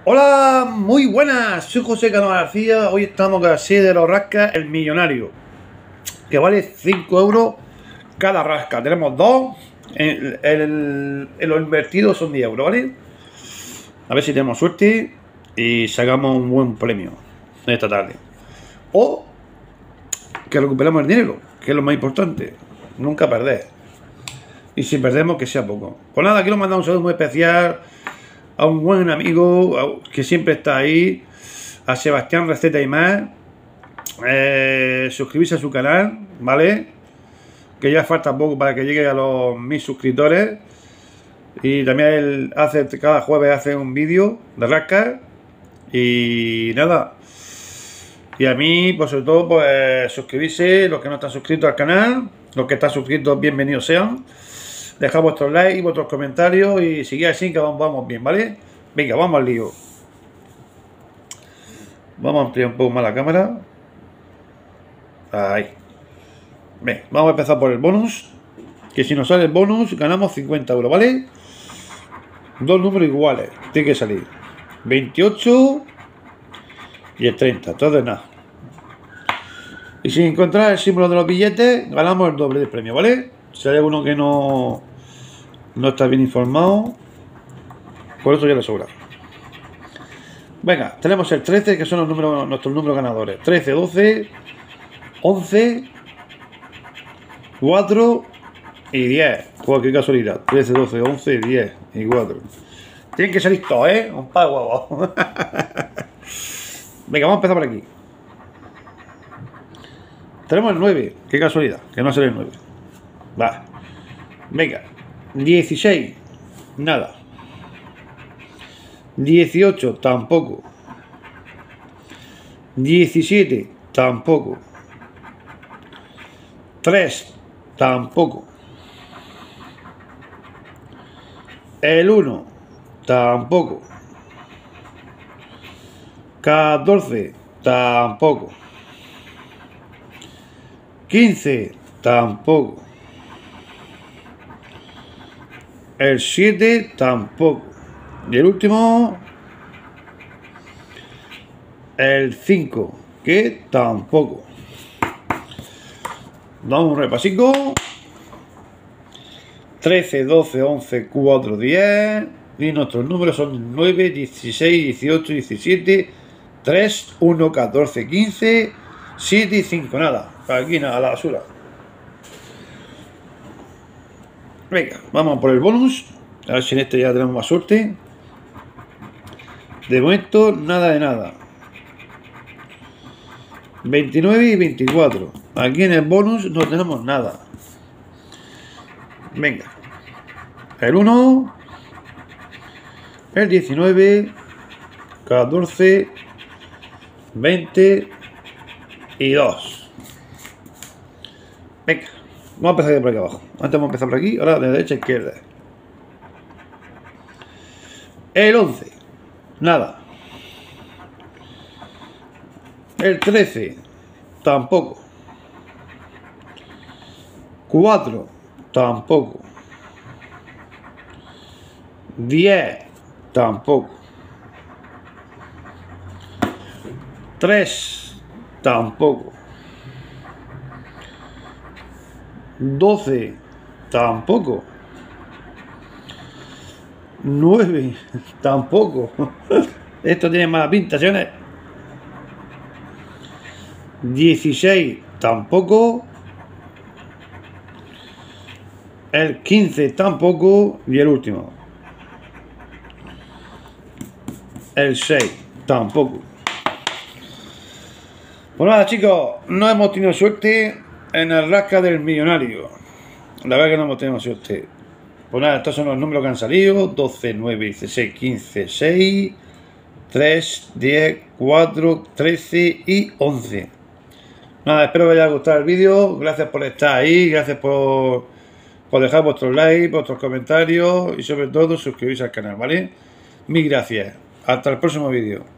Hola, muy buenas, soy José Cano García. Hoy estamos con la serie de los rascas El Millonario, que vale 5 euros cada rasca. Tenemos dos, en lo invertido son 10 euros, ¿vale? A ver si tenemos suerte y sacamos un buen premio esta tarde. O que recuperamos el dinero, que es lo más importante. Nunca perder. Y si perdemos, que sea poco. Pues nada, quiero mandar un saludo muy especial a un buen amigo que siempre está ahí, a Sebastián Receta y más. Suscribirse a su canal, ¿vale? Que ya falta poco para que llegue a los 1000 suscriptores. Y también él hace, cada jueves hace un vídeo de rascas. Y nada. Y a mí, pues sobre todo, pues suscribirse, los que no están suscritos al canal. Los que están suscritos, bienvenidos sean. Dejad vuestros likes y vuestros comentarios y seguid así que vamos bien, ¿vale? Venga, vamos al lío. Vamos a ampliar un poco más la cámara. Ahí. Bien, vamos a empezar por el bonus. Que si nos sale el bonus, ganamos 50 euros, ¿vale? Dos números iguales. Tiene que salir 28 y el 30. Entonces nada. Y si encontrar el símbolo de los billetes, ganamos el doble de premio, ¿vale? Si hay alguno que no está bien informado, por eso ya le sobra. Venga, tenemos el 13, que son nuestros números ganadores. 13, 12, 11, 4 y 10. Joder, qué casualidad. 13, 12, 11, 10 y 4. Tienen que salir todos, ¿eh? Un par de huevos. Venga, vamos a empezar por aquí. Tenemos el 9. Qué casualidad, que no sale el 9. Va. Venga. 16. Nada. 18. Tampoco. 17. Tampoco. 3. Tampoco. El 1. Tampoco. 14. Tampoco. 15. Tampoco. El 7 tampoco. Y el último, el 5, que tampoco. Damos un repasico. 13, 12, 11, 4, 10. Y nuestros números son 9, 16, 18, 17, 3, 1, 14, 15, 7 y 5. Nada, aquí nada, a la basura. Venga, vamos por el bonus. A ver si en este ya tenemos más suerte. De momento, nada de nada. 29 y 24. Aquí en el bonus no tenemos nada. Venga. El 1. El 19. 14. 20. Y 2. Venga. Vamos a empezar de por aquí abajo. Antes vamos a empezar por aquí, ahora de derecha a izquierda. El 11. Nada. El 13. Tampoco. 4. Tampoco. 10. Tampoco. 3. Tampoco. 12. Tampoco. 9. Tampoco. Esto tiene mala pinta, señores. 16. Tampoco. El 15. Tampoco. Y el último. El 6. Tampoco. Pues nada, chicos. No hemos tenido suerte en el rasca del millonario. La verdad que no hemos tenido suerte. Pues nada, estos son los números que han salido. 12, 9, 16, 15, 6, 3, 10, 4, 13 y 11. Nada, espero que os haya gustado el vídeo. Gracias por estar ahí. Gracias por dejar vuestros likes, vuestros comentarios y sobre todo suscribiros al canal, ¿vale? Mil gracias. Hasta el próximo vídeo.